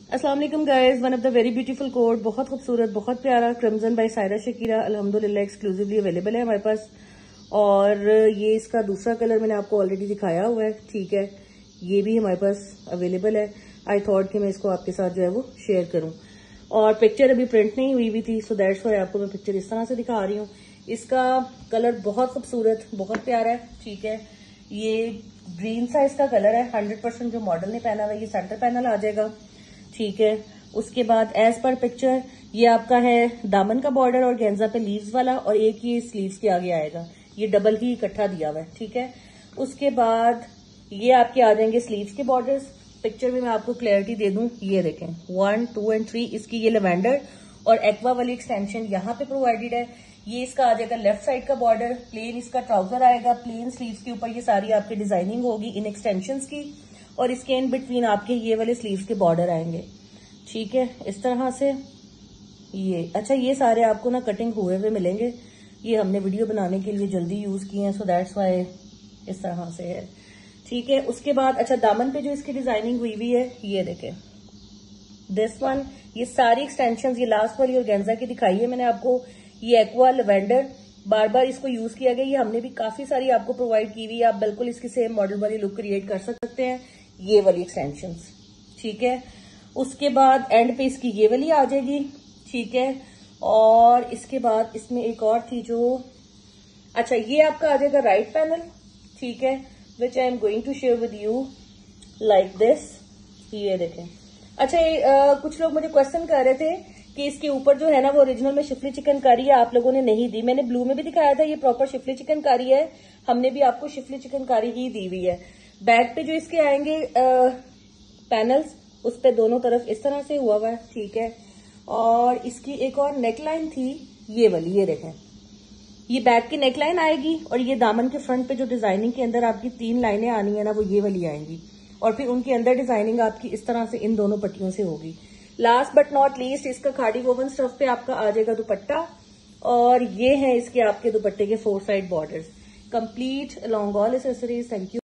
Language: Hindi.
अस्सलाम वालेकुम guys, one of the very beautiful coat, बहुत खूबसूरत, बहुत प्यारा क्रिम्सन बाय सायरा शकीरा अल्हम्दुलिल्लाह एक्सक्लूसिवली अवेलेबल है हमारे पास। और ये इसका दूसरा कलर मैंने आपको ऑलरेडी दिखाया हुआ है, ठीक है। ये भी हमारे पास अवेलेबल है। आई थॉट कि मैं इसको आपके साथ जो है वो शेयर करूं। और पिक्चर अभी प्रिंट नहीं हुई थी, सो दैट्स व्हाई आपको मैं पिक्चर इस तरह से दिखा रही हूँ। इसका कलर बहुत खूबसूरत, बहुत प्यारा है, ठीक है। ये ग्रीन सा इसका कलर है। 100% जो मॉडल ने पहना हुआ है ये सेंटर पैनल आ जाएगा, ठीक है। उसके बाद एज पर पिक्चर ये आपका है दामन का बॉर्डर और गेंजा पे लीव्स वाला, और एक ये स्लीव्स के आगे आएगा। ये डबल ही इकट्ठा दिया हुआ है, ठीक है। उसके बाद ये आपके आ जाएंगे स्लीव्स के बॉर्डर्स। पिक्चर में मैं आपको क्लैरिटी दे दूं, ये देखें 1, 2 एंड 3 इसकी ये लेवेंडर और एक्वा वाली एक्सटेंशन यहाँ पे प्रोवाइडेड है। ये इसका आ जाएगा लेफ्ट साइड का बॉर्डर, प्लेन इसका ट्राउजर आएगा, प्लेन स्लीव्स के ऊपर ये सारी आपकी डिजाइनिंग होगी इन एक्सटेंशंस की, और इसके इन बिटवीन आपके ये वाले स्लीव्स के बॉर्डर आएंगे, ठीक है, इस तरह से। ये अच्छा, ये सारे आपको ना कटिंग हुए हुए मिलेंगे। ये हमने वीडियो बनाने के लिए जल्दी यूज किए हैं, सो दैट्स व्हाई इस तरह से है, ठीक है। उसके बाद अच्छा, दामन पे जो इसकी डिजाइनिंग हुई हुई है ये देखें, दिस वन, ये सारी एक्सटेंशन, ये लास्ट वाली और गेंजा की दिखाई है मैंने आपको। ये एक्वा लेवेंडर बार बार इसको यूज किया गया, ये हमने भी काफी सारी आपको प्रोवाइड की हुई है। आप बिल्कुल इसकी सेम मॉडल वाली लुक क्रिएट कर सकते हैं। ये वाली एक्सटेंशन, ठीक है। उसके बाद एंड पे इसकी ये वाली आ जाएगी, ठीक है। और इसके बाद इसमें एक और थी जो, अच्छा ये आपका आ जाएगा राइट पैनल, ठीक है, which I am going to share with you like this. ये देखें। अच्छा, कुछ लोग मुझे क्वेश्चन कर रहे थे कि इसके ऊपर जो है ना वो ओरिजिनल में शिफली चिकनकारी है, आप लोगों ने नहीं दी। मैंने ब्लू में भी दिखाया था, ये प्रॉपर शिफली चिकनकारी है, हमने भी आपको शिफली चिकनकारी ही दी हुई है। बैक पे जो इसके आएंगे पैनल्स, उस पे दोनों तरफ इस तरह से हुआ हुआ है, ठीक है। और इसकी एक और नेकलाइन थी ये वाली, ये देखें, ये बैक की नेकलाइन आएगी, और ये दामन के फ्रंट पे जो डिजाइनिंग के अंदर आपकी 3 लाइनें आनी है ना, वो ये वाली आएंगी, और फिर उनके अंदर डिजाइनिंग आपकी इस तरह से इन दोनों पट्टियों से होगी। लास्ट बट नॉट लीस्ट, इसका खाड़ी वोवन स्टफ पे आपका आ जाएगा दुपट्टा, और ये है इसके आपके दुपट्टे के 4 side borders complete along all accessories. Thank you.